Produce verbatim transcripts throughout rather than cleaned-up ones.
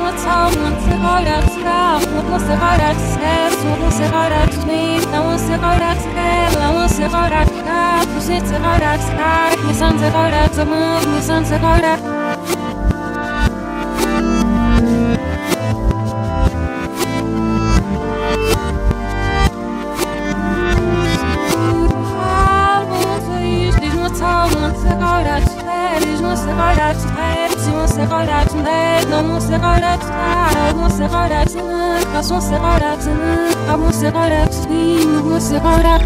total, você vai dar você vai dar sucesso, você vai dar não você vai dar ela, você vai dar você vai dar me sente vai dar amor, me sente vai dar você vai dar se você vai dar não você vai dar você vai dar você vai dar você vai dar você vai dar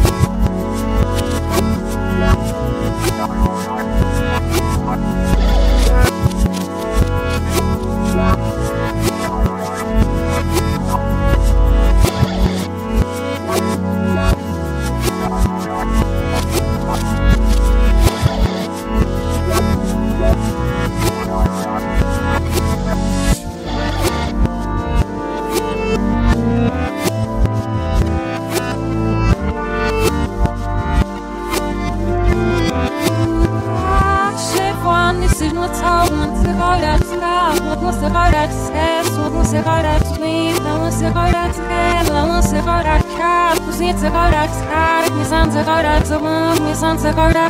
você vai dar você vai dar sucesso, você vai dar não você vai dar ela, você vai dar você vai dar me sente vai dar amor, me sente vai dar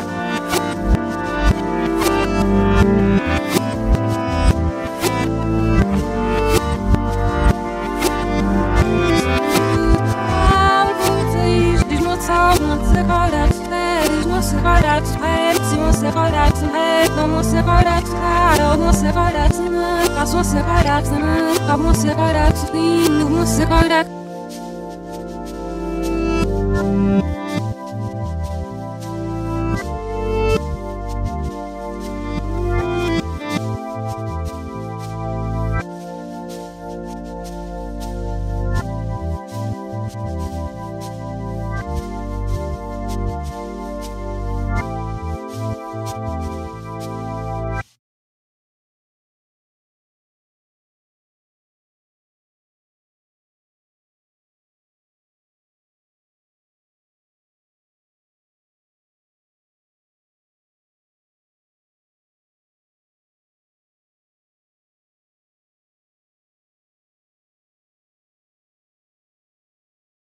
você vai dar você vai dar se você vai dar não você vai dar você vai dar você vai dar você vai dar você vai dar